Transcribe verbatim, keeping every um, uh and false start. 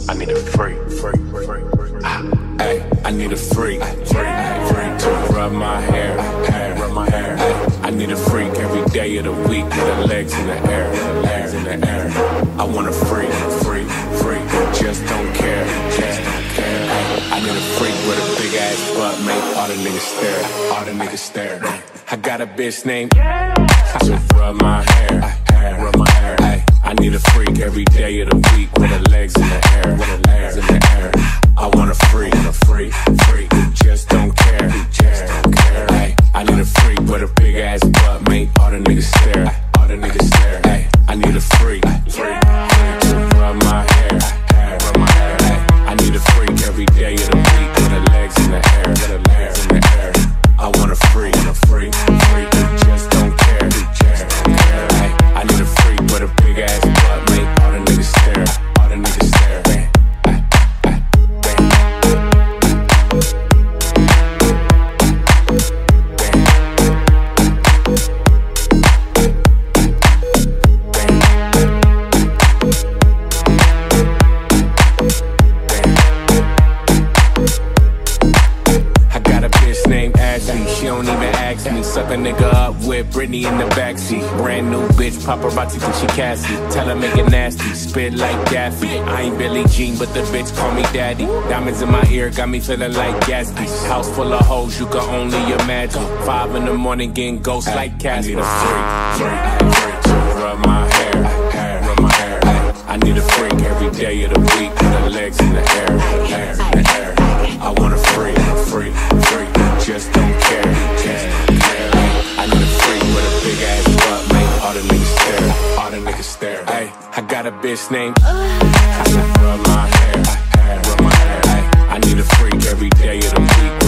I need a freak, freak, freak, freak. Hey, I need a freak, freak, freak to rub my hair, hair, rub my hair. Ay, I need a freak every day of the week with her legs in the air, legs in the air. I want a freak, freak, freak, just don't care, just don't care. Ay, I need a freak with a big ass butt, make all the niggas stare, all the niggas stare. I got a bitch named to rub my hair, hair, rub my hair. Ay, I need a freak every day of the week with her legs in the air, with her legs in the air. I want a freak, a freak, freak, who just don't care, who just don't care. Ay, I need a freak with a big ass butt, make all the niggas stare, all the niggas stare. Ay, I need a freak, freak, freak to rub my hair, hair, rub my hair. Ay, I need a freak every day of the week with her legs in the air, with her legs in the air. I want a freak, a freak, freak who just don't care, who just don't care. Ay, I need a freak with a big ass butt, make all the niggas stare, all the niggas stare. Ay, she don't even ask me. Suck a nigga up with Britney in the backseat. Brand new bitch, paparazzi think she Cassie. Tell her make it nasty, spit like Daffy. I ain't Billie Jean, but the bitch call me daddy. Diamonds in my ear got me feeling like Gatsby. House full of hoes, you can only imagine. Five in the morning getting ghosts like Casper. I need a freak, freak, freak to rub my hair, hair, rub my hair. I need a freak every day of the week with her legs in the air, air, in the air. I want a freak, a freak, freak, just don't care, just don't care. I need a freak with a big ass butt, make all the niggas stare, all the niggas stare. Ay, I got a bitch named I rub my hair, hair, rub my hair. Ay, I need a freak every day of the week